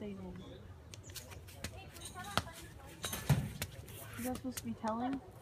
say name. Is that supposed to be telling?